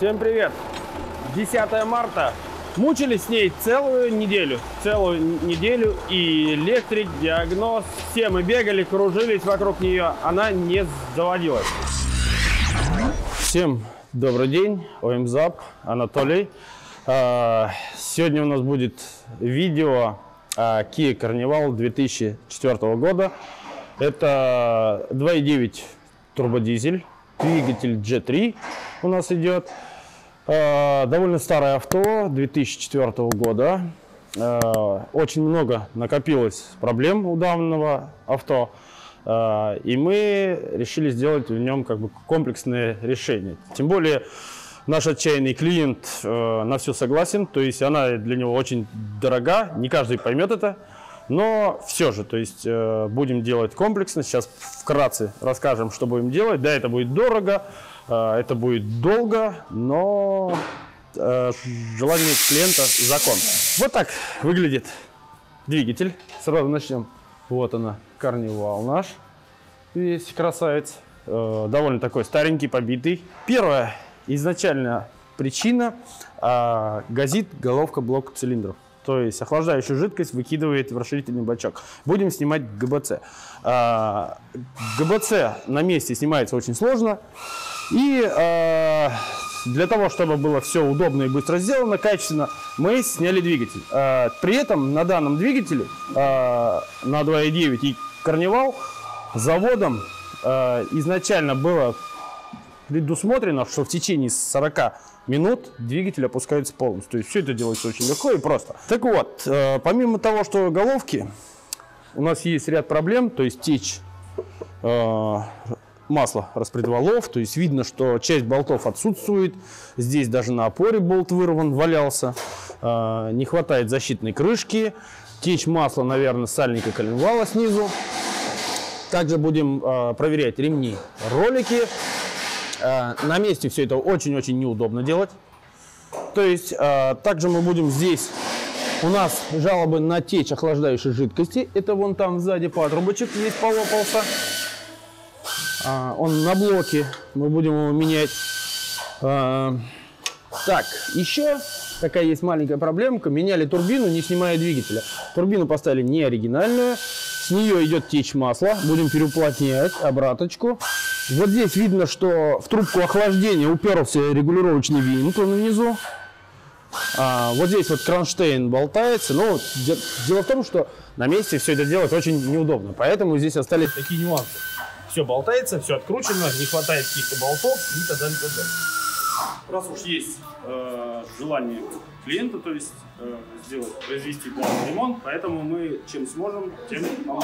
Всем привет! 10 марта. Мучились с ней целую неделю. И электрик, диагноз. Все мы бегали, кружились вокруг нее. Она не заводилась. Всем добрый день. ОМЗАП, Анатолий. Сегодня у нас будет видео Kia Carnival 2004 года. Это 2.9 турбодизель. Двигатель G3 у нас идет. Довольно старое авто 2004 года. Очень много накопилось проблем у данного авто. И мы решили сделать в нем как бы комплексное решение. Тем более наш отчаянный клиент на все согласен. То есть она для него очень дорога. Не каждый поймет это. Но все же, то есть будем делать комплексно. Сейчас вкратце расскажем, что будем делать. Да, это будет дорого, это будет долго, но желание клиента закон. Вот так выглядит двигатель. Сразу начнем. Вот она, Carnival наш. Весь красавец. Довольно такой старенький, побитый. Первая изначальная причина газит головка блока цилиндров. То есть охлаждающую жидкость выкидывает в расширительный бачок. Будем снимать ГБЦ. ГБЦ на месте снимается очень сложно. И для того, чтобы было все удобно и быстро сделано, качественно, мы сняли двигатель. При этом на данном двигателе, на 2.9 и Carnival, заводом изначально было предусмотрено, что в течение 40 минут двигатель опускается полностью. То есть все это делается очень легко и просто. Так вот, помимо того, что головки, у нас есть ряд проблем, то есть течь масла распредвалов, то есть видно, что часть болтов отсутствует. Здесь даже на опоре болт вырван, валялся. Не хватает защитной крышки. Течь масла, наверное, с сальника коленвала снизу. Также будем проверять ремни, ролики. На месте все это очень-очень неудобно делать. То есть также мы будем здесь, у нас жалобы на течь охлаждающей жидкости. Это вон там сзади патрубочек есть, полопался. Он на блоке, мы будем его менять. Так, еще такая есть маленькая проблемка. Меняли турбину, не снимая двигателя. Турбину поставили не оригинальную. С нее идет течь масла. Будем переуплотнять обраточку. Вот здесь видно, что в трубку охлаждения уперся регулировочный винт внизу. Вот здесь вот кронштейн болтается. Но дело в том, что на месте все это делать очень неудобно. Поэтому здесь остались такие нюансы. Все болтается, все откручено, не хватает каких-то болтов и так далее, так далее. Раз уж есть желание клиента, то есть произвести данный ремонт, поэтому мы чем сможем, тем поможем.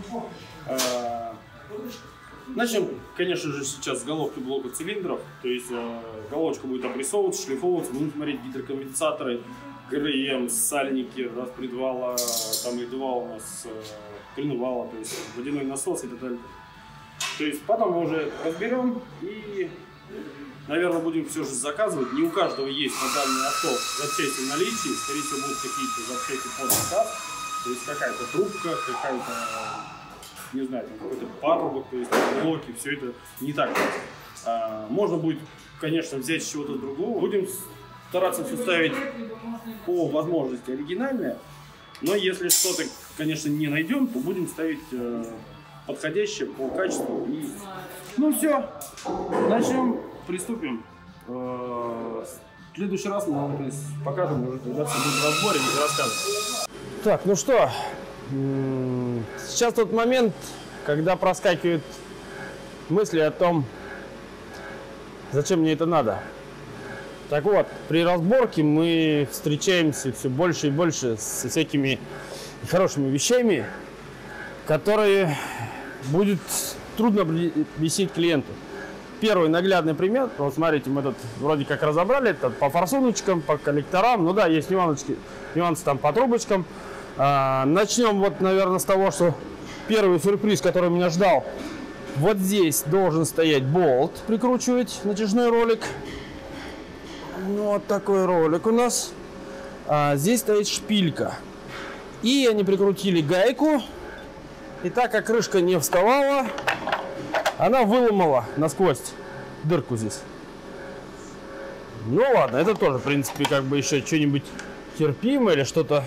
Начнем, конечно же, сейчас с головки блока цилиндров. То есть головочка будет обрисовываться, шлифовываться, будем смотреть гидрокомпенсаторы, ГРМ, сальники, распредвала, там и два у нас коленвала, то есть водяной насос и так далее. То есть потом мы уже разберем и, наверное, будем все же заказывать. Не у каждого есть на данное авто запчасти в наличии. Скорее всего, будут какие-то запчасти под заказ. То есть какая-то трубка, какая-то, не знаю, какой-то патрубок, то есть блоки, все это не так. Можно будет, конечно, взять с чего-то другого. Будем стараться все ставить по возможности оригинальное. Но если что-то, конечно, не найдем, то будем ставить подходящее по качеству. И... Ну все, начнем, приступим. В следующий раз мы вам покажем, уже когда все будет в разборе и рассказывать. Так, ну что, сейчас тот момент, когда проскакивают мысли о том, зачем мне это надо. Так вот, при разборке мы встречаемся все больше и больше со всякими хорошими вещами, которые будет трудно объяснить клиенту. Первый наглядный пример. Вот смотрите, мы тут вроде как разобрали это по форсуночкам, по коллекторам. Ну да, есть нюансы там по трубочкам. Начнем вот, наверное, с того, что первый сюрприз, который меня ждал. Вот здесь должен стоять болт, прикручивать натяжной ролик. Вот такой ролик у нас. Здесь стоит шпилька. И они прикрутили гайку. И так как крышка не вставала, она выломала насквозь дырку здесь. Ну ладно, это тоже, в принципе, как бы еще что-нибудь терпимо или что-то.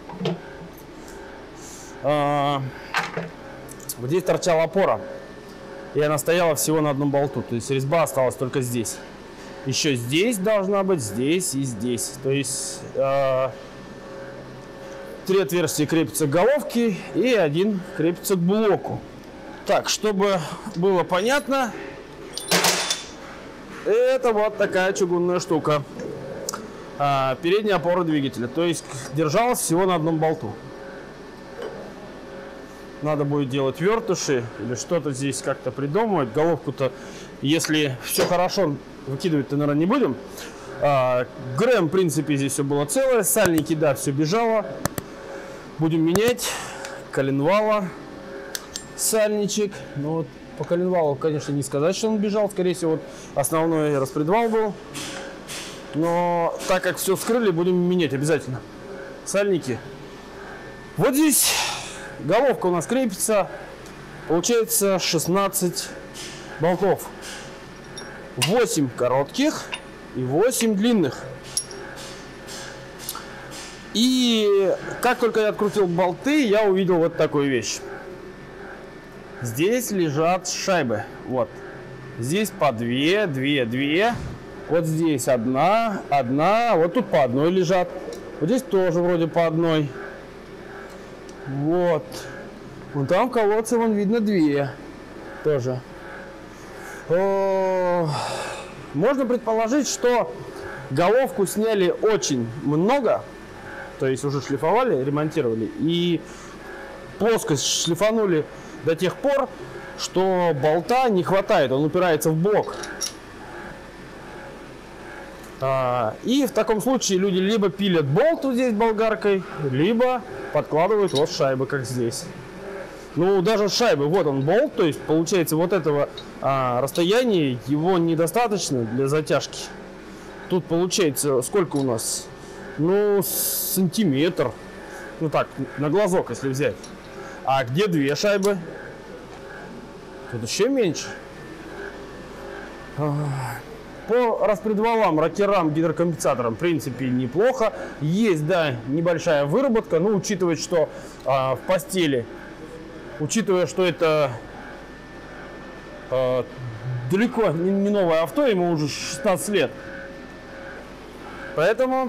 Вот здесь торчала опора. И она стояла всего на одном болту. То есть резьба осталась только здесь. Еще здесь должна быть, здесь и здесь. То есть 3 отверстия крепятся к головке и 1 крепится к блоку. Так, чтобы было понятно, это вот такая чугунная штука. Передняя опора двигателя. То есть держалась всего на одном болту. Надо будет делать вертуши или что-то здесь как-то придумывать. Головку-то, если все хорошо, выкидывать-то, наверное, не будем. ГРМ, в принципе, здесь все было целое. Сальники, да, все бежало. Будем менять. Коленвала. Сальничек. Ну вот по коленвалу, конечно, не сказать, что он бежал. Скорее всего, вот основной распредвал был. Но так как все вскрыли, будем менять обязательно. Сальники. Вот здесь головка у нас крепится. Получается 16 болтов. 8 коротких и 8 длинных. И как только я открутил болты, я увидел вот такую вещь. Здесь лежат шайбы. Вот. Здесь по 2, 2, 2. Вот здесь одна. Вот тут по одной лежат. Вот здесь тоже вроде по одной. Вот. Вон там в колодце, вон видно 2. Тоже. Можно предположить, что головку сняли очень много. То есть уже шлифовали, ремонтировали. И плоскость шлифанули до тех пор, что болта не хватает. Он упирается в блок. И в таком случае люди либо пилят болт вот здесь болгаркой, либо подкладывают вот шайбы, как здесь. Ну, даже шайбы, вот он болт, то есть получается вот этого расстояния его недостаточно для затяжки. Тут получается сколько у нас? Ну, сантиметр. Ну так, на глазок, если взять. А где 2 шайбы? Тут еще меньше. По распредвалам, рокерам, гидрокомпенсаторам, в принципе, неплохо. Есть, да, небольшая выработка. Но учитывая, что в постели, учитывая, что это далеко не новое авто, ему уже 16 лет. Поэтому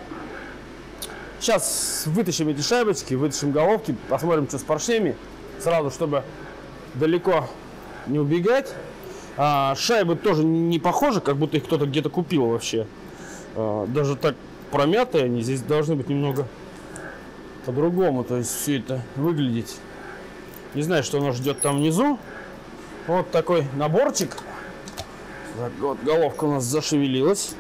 сейчас вытащим эти шайбочки, вытащим головки, посмотрим, что с поршнями. Сразу, чтобы далеко не убегать. Шайбы тоже не похожи, как будто их кто-то где-то купил вообще. Даже так промятые они. Здесь должны быть немного по-другому. То есть все это выглядеть. Не знаю, что нас ждет там внизу. Вот такой наборчик. Так, вот головка у нас зашевелилась.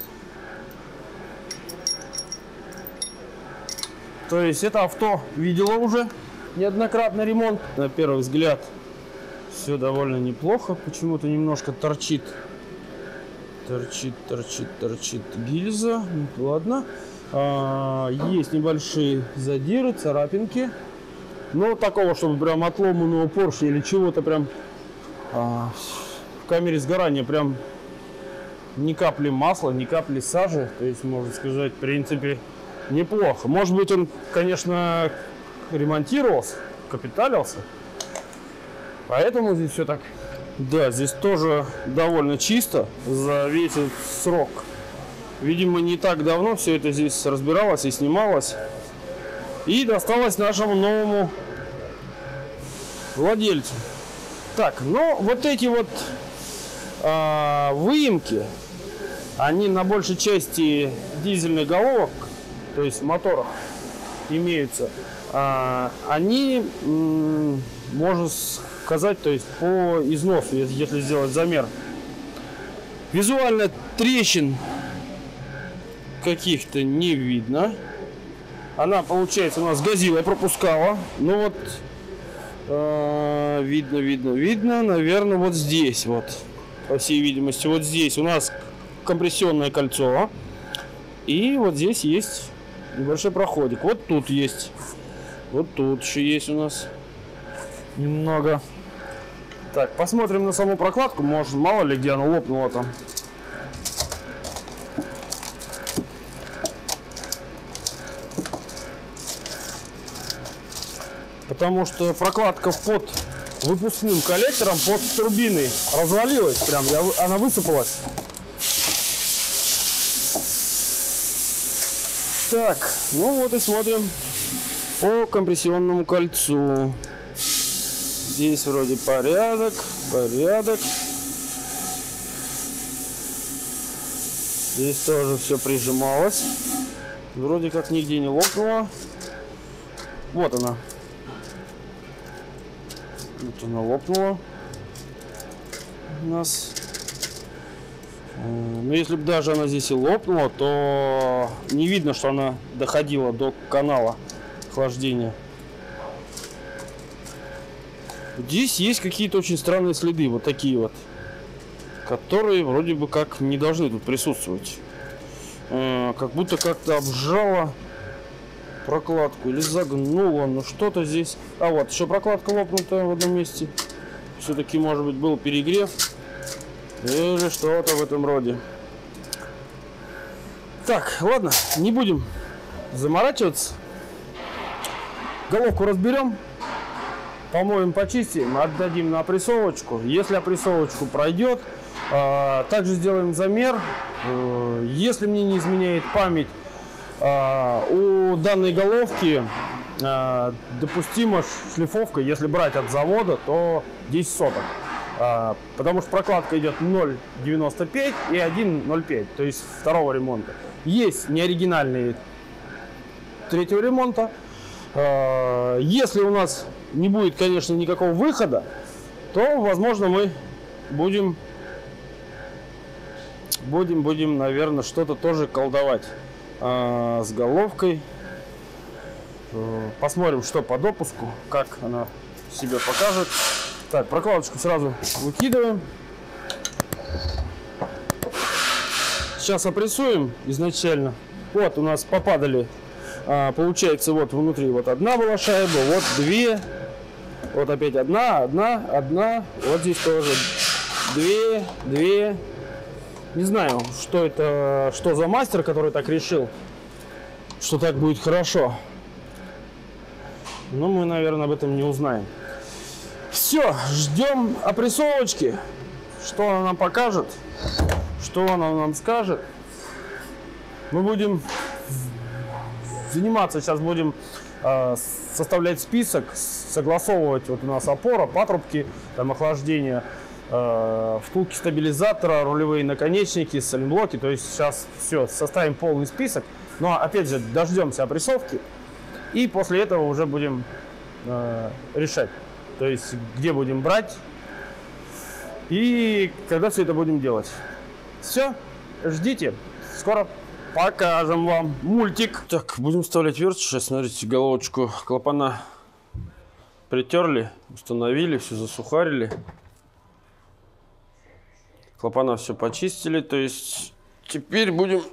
То есть это авто видело уже неоднократно ремонт. На первый взгляд все довольно неплохо. Почему-то немножко торчит гильза. Ну, ладно. Есть небольшие задиры, царапинки. Но такого, чтобы прям отломанного поршня или чего-то прям в камере сгорания прям ни капли масла, ни капли сажи. То есть, можно сказать, в принципе, неплохо. Может быть, он, конечно, ремонтировался, капиталился. Поэтому здесь все так. Да, здесь тоже довольно чисто за весь этот срок. Видимо, не так давно все это здесь разбиралось и снималось. И досталось нашему новому владельцу. Так, ну вот эти вот выемки, они на большей части дизельных головок, то есть в моторах имеются. Они, можно сказать, то есть по износу, если сделать замер. Визуально трещин каких-то не видно. Она, получается, у нас газила пропускала. Ну вот, видно, наверное, вот здесь вот, по всей видимости, вот здесь у нас компрессионное кольцо. И вот здесь есть небольшой проходик. Вот тут есть. Вот тут еще есть у нас немного. Так, посмотрим на саму прокладку. Может, мало ли где она лопнула там. потому что прокладка под выпускным коллектором, под турбиной развалилась, прям она высыпалась. Так, ну вот и смотрим по компрессионному кольцу. Здесь вроде порядок. Здесь тоже все прижималось. Вроде как нигде не лопнуло. Вот она. Вот она лопнула у нас. Но если бы даже она здесь и лопнула, то не видно, что она доходила до канала охлаждения. Здесь есть какие-то очень странные следы, вот такие вот, которые вроде бы как не должны тут присутствовать. Как будто как-то обжала прокладку или загнула, но что-то здесь. А вот еще прокладка лопнутая в одном месте. Все-таки, может быть, был перегрев или что-то в этом роде. Так, ладно, не будем заморачиваться. Головку разберем, помоем, почистим, отдадим на опрессовочку. Если опрессовочку пройдет, также сделаем замер. Если мне не изменяет память, у данной головки допустима шлифовка, если брать от завода, то 10 соток. Потому что прокладка идет 0,95 и 1,05, то есть второго ремонта. Есть неоригинальные третьего ремонта. Если у нас не будет, конечно, никакого выхода, то, возможно, мы будем, наверное, что-то тоже колдовать с головкой. Посмотрим, что по допуску, как она себя покажет. Так, прокладочку сразу выкидываем. Сейчас опрессуем изначально. Вот у нас попадали, получается, вот внутри вот одна была шайба, вот две, вот опять одна, вот здесь тоже две. Не знаю, что это, что за мастер, который так решил, что так будет хорошо. Но мы, наверное, об этом не узнаем. Все, ждем опрессовочки. Что она нам покажет, что она нам скажет. Мы будем заниматься, сейчас будем составлять список, согласовывать. Вот у нас опора, патрубки, там охлаждение, втулки стабилизатора, рулевые наконечники, сайлентблоки. То есть сейчас все, составим полный список. Но опять же, дождемся опрессовки. И после этого уже будем решать. То есть, где будем брать и когда все это будем делать. Все, ждите. Скоро покажем вам мультик. Так, будем вставлять вертуши. Сейчас, смотрите, головочку клапана притерли, установили, все засухарили. Клапана все почистили. То есть, теперь будем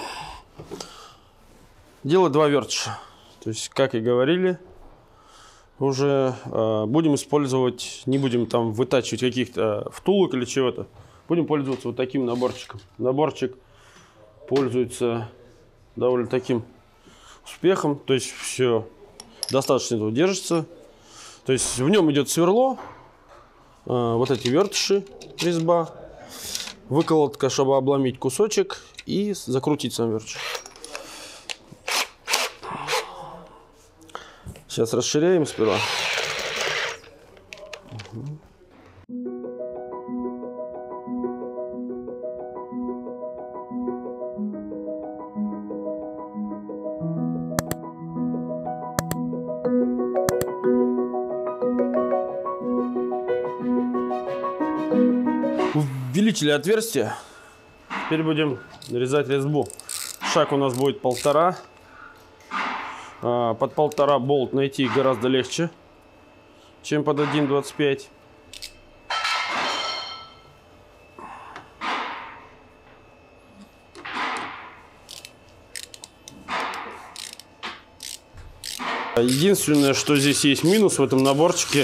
делать два вертуша. То есть, как и говорили, уже будем использовать, не будем там вытачивать каких-то втулок или чего-то. Будем пользоваться вот таким наборчиком. Наборчик пользуется довольно таким успехом. То есть все достаточно этого держится. То есть в нем идет сверло, вот эти вертуши, резьба, выколотка, чтобы обломить кусочек и закрутить сам вертуш. Сейчас расширяем сперва. Увеличили отверстие. Теперь будем нарезать резьбу. Шаг у нас будет 1,5. Под 1,5 болт найти гораздо легче, чем под 1,25. Единственное, что здесь есть минус в этом наборчике,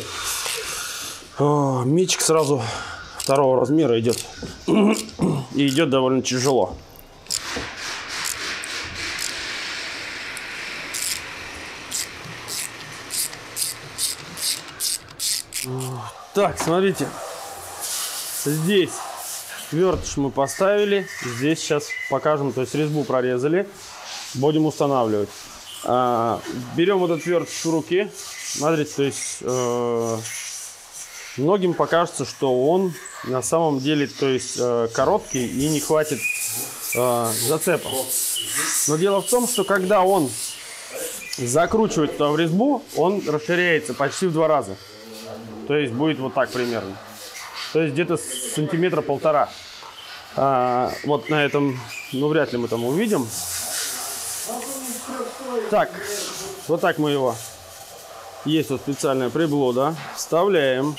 мечик сразу второго размера идет и идет довольно тяжело. Так, смотрите. Здесь вертыш мы поставили. Здесь сейчас покажем, то есть резьбу прорезали. Будем устанавливать. Берем вот этот вертыш в руки. Смотрите, то есть многим покажется, что он на самом деле, то есть короткий и не хватит зацепа. Но дело в том, что когда он закручивает туда в резьбу, он расширяется почти в 2 раза. То есть будет вот так примерно. То есть где-то сантиметра 1,5. Вот на этом, ну вряд ли мы там увидим. Так, вот так мы его. Есть вот специальная приблуда. Вставляем.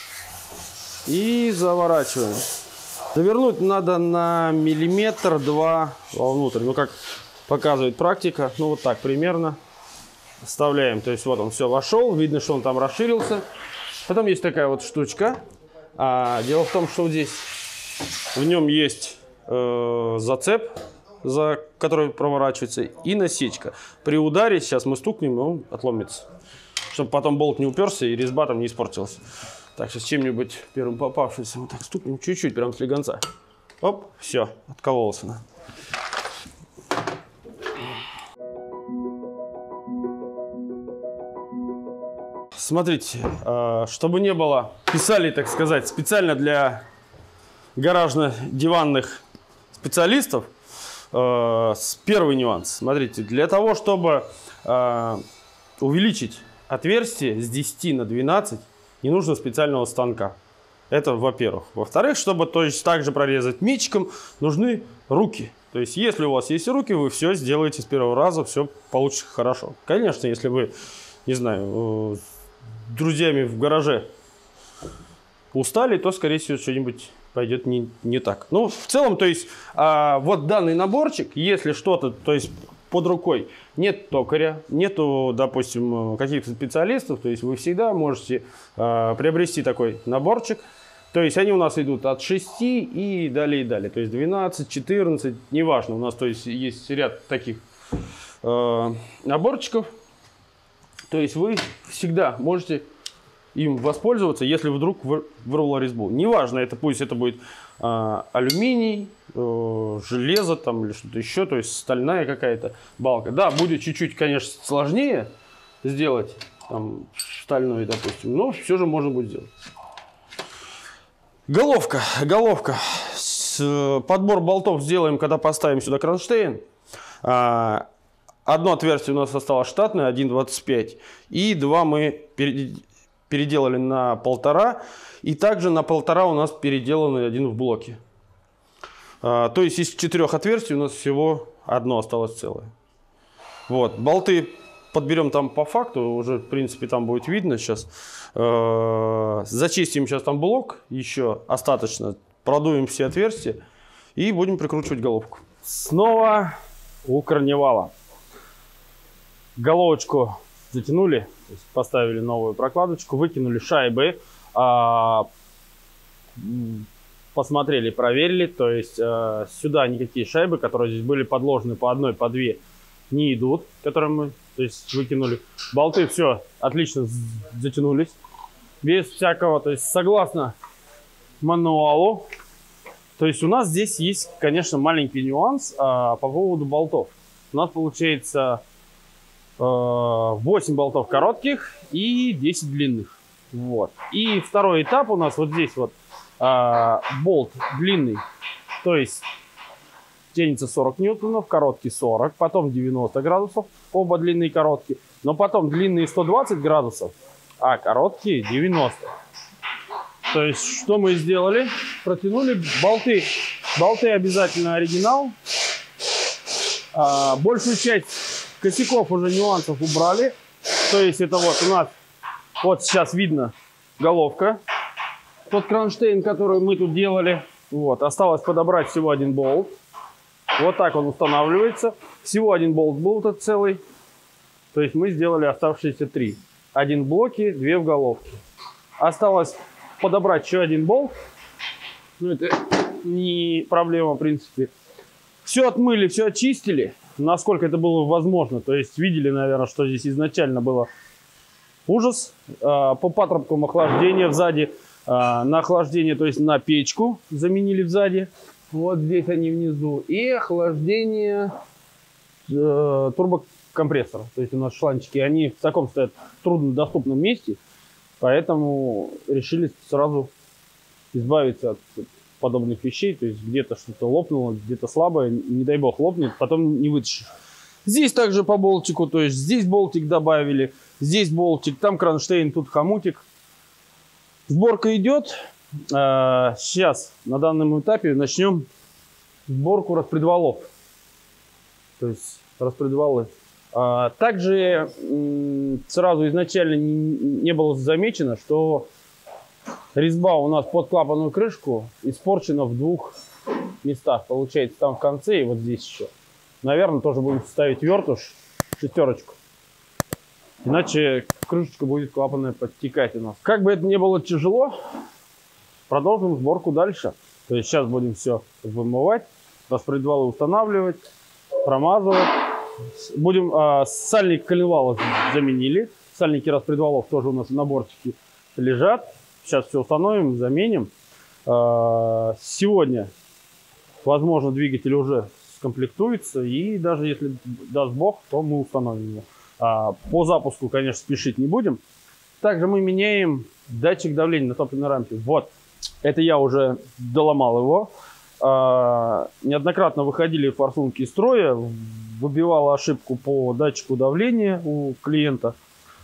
И заворачиваем. Завернуть надо на 1-2 миллиметра вовнутрь. Ну, как показывает практика. Ну, вот так примерно. Вставляем. То есть, вот он все вошел. Видно, что он там расширился. Потом есть такая вот штучка. Дело в том, что вот здесь в нем есть зацеп, за который проворачивается, и насечка. При ударе, сейчас мы стукнем, он отломится. Чтобы потом болт не уперся и резьба там не испортилась. Так, сейчас чем-нибудь первым попавшимся мы так стукнем чуть-чуть, прям с слегонца. Оп, все, откололся она. Смотрите, чтобы не было, писали, так сказать, специально для гаражно-диванных специалистов. Первый нюанс. Смотрите, для того, чтобы увеличить отверстие с 10 на 12, не нужно специального станка. Это во-первых. Во-вторых, чтобы то есть также прорезать мечиком, нужны руки. То есть, если у вас есть руки, вы все сделаете с первого раза, все получится хорошо. Конечно, если вы, не знаю, с друзьями в гараже устали, то, скорее всего, что-нибудь пойдет не так. Ну, в целом, то есть, вот данный наборчик, если что-то, то есть, под рукой нет токаря, нету, допустим, каких-то специалистов, то есть, вы всегда можете приобрести такой наборчик. То есть, они у нас идут от 6 и далее, и далее. То есть, 12, 14, неважно. У нас, то есть ряд таких наборчиков. То есть, вы всегда можете им воспользоваться, если вдруг вырвало резьбу. Неважно, это пусть это будет алюминий, железо там или что-то еще, то есть стальная какая-то балка. Да, будет чуть-чуть, конечно, сложнее сделать там стальной, допустим, но все же можно будет сделать. Головка. Подбор болтов сделаем, когда поставим сюда кронштейн. Одно отверстие у нас осталось штатное, 1,25, и 2 мы переделали на 1,5, и также на 1,5 у нас переделанный 1 в блоке. То есть из 4 отверстий у нас всего 1 осталось целое. Вот, болты подберем там по факту, уже в принципе там будет видно сейчас. Зачистим сейчас там блок еще остаточно, продуем все отверстия и будем прикручивать головку. Снова у корневала. Головочку затянули, поставили новую прокладочку, выкинули шайбы, посмотрели, проверили, то есть сюда никакие шайбы, которые здесь были подложены по 1, по 2, не идут, которые мы, то есть, выкинули. Болты все отлично затянулись, без всякого, то есть согласно мануалу. То есть у нас здесь есть, конечно, маленький нюанс по поводу болтов. У нас получается 8 болтов коротких и 10 длинных. Вот. И второй этап у нас вот здесь вот болт длинный, то есть тянется 40 ньютонов, короткий 40, потом 90 градусов, оба длинные и короткие, но потом длинные 120 градусов, а короткие 90. То есть что мы сделали? Протянули болты. Болты обязательно оригинал. Большую часть косяков уже нюансов убрали. То есть это вот у нас, вот сейчас видно головка. Тот кронштейн, который мы тут делали. Вот, осталось подобрать всего 1 болт. Вот так он устанавливается. Всего 1 болт был тут целый. То есть мы сделали оставшиеся 3. 1 в блоке, 2 в головке. Осталось подобрать еще 1 болт. Ну, это не проблема, в принципе. Все отмыли, все очистили, насколько это было возможно. То есть видели, наверное, что здесь изначально было ужас. По патрубкам охлаждения сзади, на охлаждение, то есть на печку заменили сзади. Вот здесь они внизу. И охлаждение турбокомпрессора. То есть у нас шланчики, они в таком стоят труднодоступном месте. Поэтому решили сразу избавиться от подобных вещей. То есть где-то что-то лопнуло, где-то слабое. Не дай бог лопнет, потом не вытащишь. Здесь также по болтику. То есть здесь болтик добавили, здесь болтик, там кронштейн, тут хомутик. Сборка идет. Сейчас на данном этапе начнем сборку распредвалов. То есть распредвалы. Также сразу изначально не было замечено, что резьба у нас под клапанную крышку испорчена в двух местах. Получается, там в конце и вот здесь еще. Наверное, тоже будем ставить вертуш, шестерочку. Иначе крышечка будет клапанная подтекать у нас. Как бы это ни было тяжело, продолжим сборку дальше. То есть сейчас будем все вымывать, распредвалы устанавливать, промазывать. Будем сальник коленвалов заменили. Сальники распредвалов тоже у нас на бортике лежат. Сейчас все установим, заменим. Сегодня, возможно, двигатель уже скомплектуется. И даже если даст бог, то мы установим его. По запуску, конечно, спешить не будем. Также мы меняем датчик давления на топливной рампе. Вот, это я уже доломал его. Неоднократно выходили форсунки из строя, выбивала ошибку по датчику давления у клиента.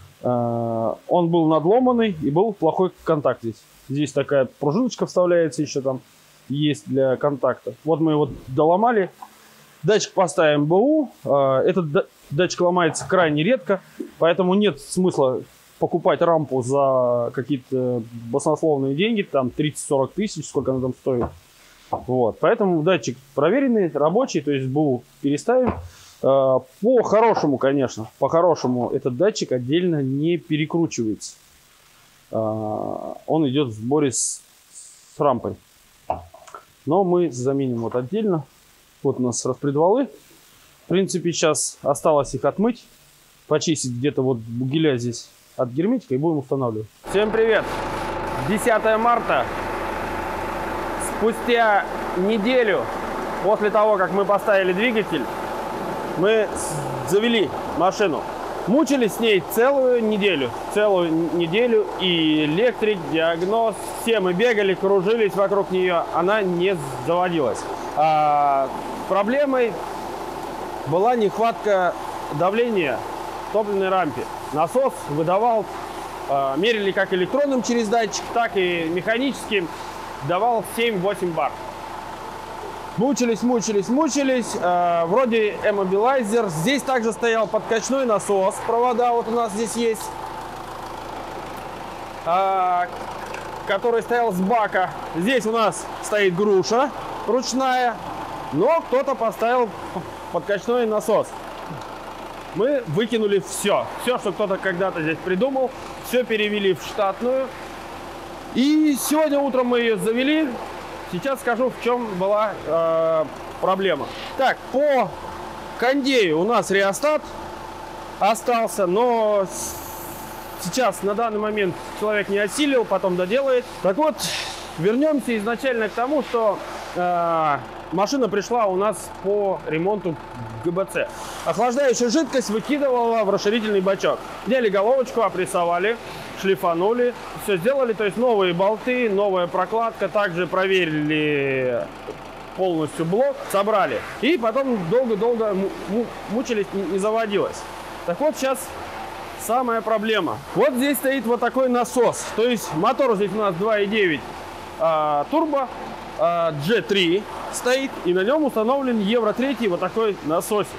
Он был надломанный и был плохой контакт здесь. Здесь такая пружиночка вставляется еще там, есть для контакта. Вот мы его доломали. Датчик поставим БУ. Этот датчик ломается крайне редко, поэтому нет смысла покупать рампу за какие-то баснословные деньги, там 30-40 тысяч, сколько она там стоит. Вот, поэтому датчик проверенный, рабочий, то есть БУ переставим. По-хорошему, конечно, по-хорошему этот датчик отдельно не перекручивается. Он идет в сборе с рампой. Но мы заменим вот отдельно. Вот у нас распредвалы. В принципе, сейчас осталось их отмыть, почистить где-то вот бугеля здесь от герметика и будем устанавливать. Всем привет! 10 марта. Спустя неделю после того, как мы поставили двигатель, мы завели машину. Мучились с ней целую неделю. И электрик, диагноз, все мы бегали, кружились вокруг нее. Она не заводилась. Проблемой была нехватка давления в топливной рампе. Насос выдавал, мерили как электронным через датчик, так и механическим, давал 7-8 бар. Мучились. Вроде эмобилайзер. Здесь также стоял подкачной насос. Провода вот у нас здесь есть. Который стоял с бака. Здесь у нас стоит груша ручная. Но кто-то поставил подкачной насос. Мы выкинули все. Все, что кто-то когда-то здесь придумал. Все перевели в штатную. И сегодня утром мы ее завели. Сейчас скажу, в чем была проблема. Так, по кондею у нас реостат остался, но сейчас на данный момент человек не осилил, потом доделает. Так вот, вернемся изначально к тому, что машина пришла у нас по ремонту ГБЦ. Охлаждающая жидкость выкидывала в расширительный бачок. Взяли головочку, опрессовали, шлифанули, все сделали, то есть новые болты, новая прокладка, также проверили полностью блок, собрали. И потом долго-долго мучились, не заводилось. Так вот, сейчас самая проблема. Вот здесь стоит вот такой насос, то есть мотор здесь у нас 2.9 турбо, G3 стоит, и на нем установлен Евро 3 вот такой насосик.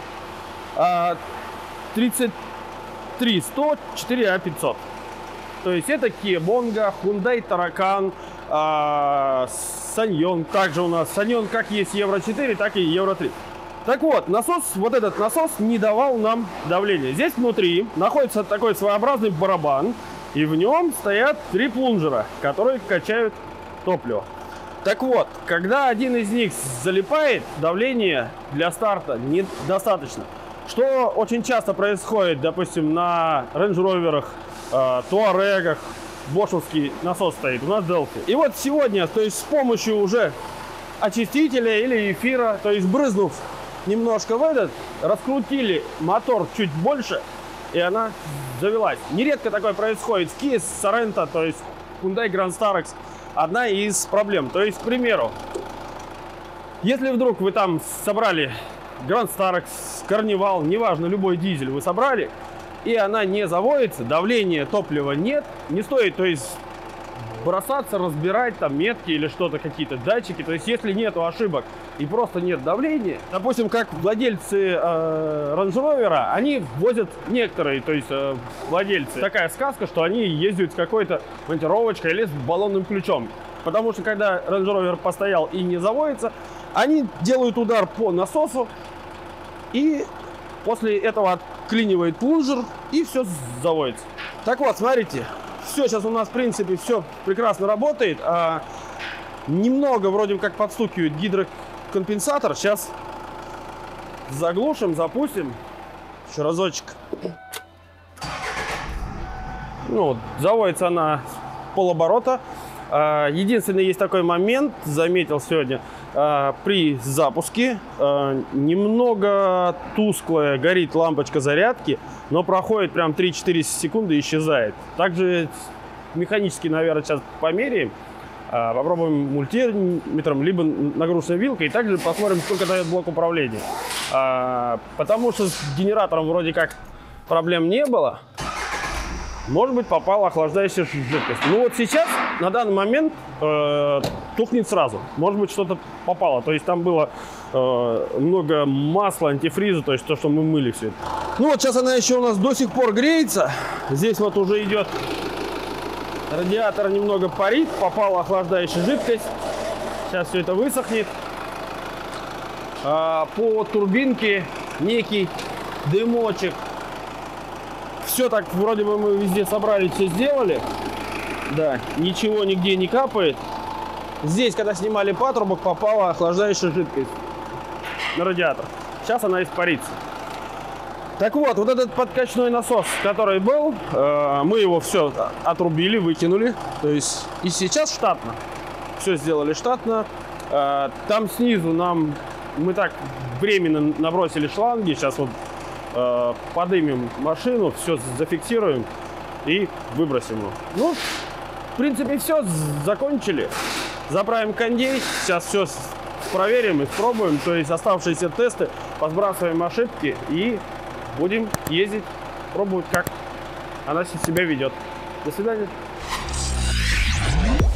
33100 4А500. То есть это Kia Bongo, Hyundai Таракан, Саньон. Также у нас Саньон как есть Евро 4, так и Евро 3. Так вот, насос, вот этот насос не давал нам давления. Здесь внутри находится такой своеобразный барабан, и в нем стоят 3 плунжера, которые качают топливо. Так вот, когда один из них залипает, давление для старта недостаточно. Что очень часто происходит, допустим, на Range Rover'ах, Туарегах бошевский насос стоит, у нас Delphi. И вот сегодня, то есть с помощью уже очистителя или эфира, то есть брызнув немножко в этот, раскрутили мотор чуть больше, и она завелась. Нередко такое происходит с Kia, с Sorento, то есть Hyundai Grand Starex. Одна из проблем. То есть, к примеру, если вдруг вы там собрали Grand Starex, Carnival, неважно, любой дизель вы собрали, и она не заводится, давления топлива нет, не стоит, то есть, бросаться, разбирать там метки или что-то, какие-то датчики. То есть, если нету ошибок и просто нет давления, допустим, как владельцы Range Rover, они возят некоторые, то есть, владельцы. Такая сказка, что они ездят с какой-то монтировочкой или с баллонным ключом. Потому что, когда Range Rover постоял и не заводится, они делают удар по насосу, и после этого отклинивает плунжер, и все заводится. Так вот, смотрите, все сейчас у нас, в принципе, все прекрасно работает. Немного вроде как подстукивает гидрокомпенсатор. Сейчас заглушим, запустим. Еще разочек. Ну, заводится она полоборота. Единственный есть такой момент, заметил сегодня, при запуске немного тусклая горит лампочка зарядки, но проходит прям 3-4 секунды и исчезает. Также механически, наверное, сейчас померяем, попробуем мультиметром, либо нагрузочной вилкой, и также посмотрим, сколько дает блок управления. Потому что с генератором вроде как проблем не было. Может быть, попала охлаждающая жидкость. Ну вот сейчас, на данный момент, тухнет сразу. Может быть, что-то попало. То есть там было много масла, антифриза, то есть то, что мы мыли все это. Ну вот сейчас она еще у нас до сих пор греется. Здесь вот уже идет радиатор, немного парит, попала охлаждающая жидкость. Сейчас все это высохнет. По турбинке некий дымочек. Все так, вроде бы мы везде собрали, все сделали. Да, ничего нигде не капает. Здесь, когда снимали патрубок, попала охлаждающая жидкость на радиатор. Сейчас она испарится. Так вот, вот этот подкачной насос, который был, мы его все отрубили, выкинули. То есть и сейчас штатно. Все сделали штатно. Там снизу мы так временно набросили шланги. Сейчас вот подымем машину, все зафиксируем и выбросим его. Ну, в принципе, все, закончили. Заправим кондей, сейчас все проверим, испробуем. То есть оставшиеся тесты, посбрасываем ошибки и будем ездить, пробовать, как она себя ведет. До свидания.